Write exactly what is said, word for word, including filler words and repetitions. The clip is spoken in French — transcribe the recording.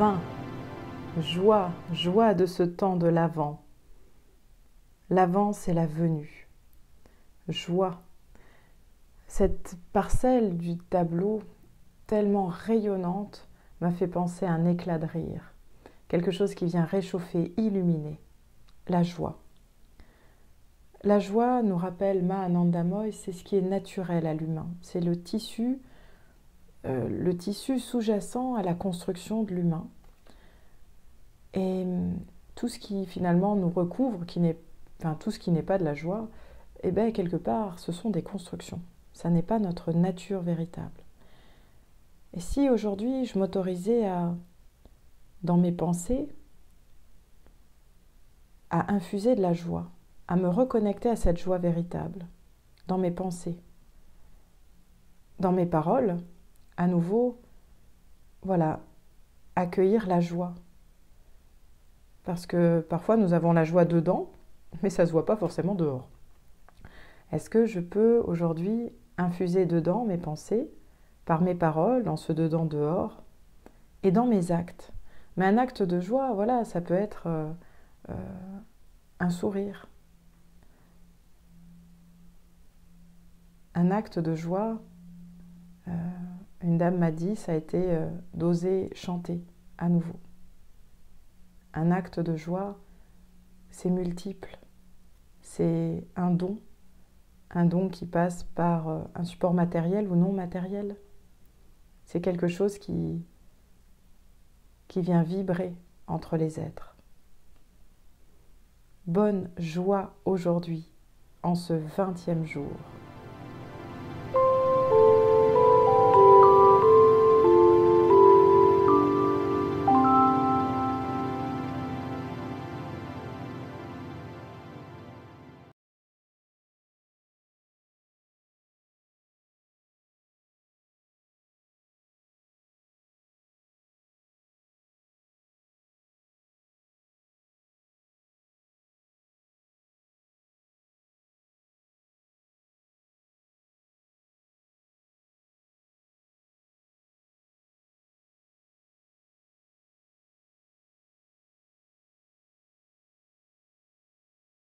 vingt. Joie, joie de ce temps de l'Avent. L'Avent, c'est la venue. Joie. Cette parcelle du tableau, tellement rayonnante, m'a fait penser à un éclat de rire. Quelque chose qui vient réchauffer, illuminer. La joie. La joie nous rappelle Mahanandamoy, c'est ce qui est naturel à l'humain. C'est le tissu, euh, le tissu sous-jacent à la construction de l'humain. Et tout ce qui finalement nous recouvre, qui n'est, enfin tout ce qui n'est pas de la joie, eh bien quelque part, ce sont des constructions. Ça n'est pas notre nature véritable. Et si aujourd'hui je m'autorisais à, dans mes pensées, à infuser de la joie, à me reconnecter à cette joie véritable, dans mes pensées, dans mes paroles, à nouveau, voilà, accueillir la joie. Parce que parfois nous avons la joie dedans, mais ça ne se voit pas forcément dehors. Est-ce que je peux aujourd'hui infuser dedans mes pensées, par mes paroles, dans ce dedans dehors, et dans mes actes? Mais un acte de joie, voilà, ça peut être euh, euh, un sourire. Un acte de joie, euh, une dame m'a dit, ça a été euh, d'oser chanter à nouveau. Un acte de joie, c'est multiple. C'est un don, un don qui passe par euh, un support matériel ou non matériel. C'est quelque chose qui, qui vient vibrer entre les êtres. Bonne joie aujourd'hui, en ce vingtième jour.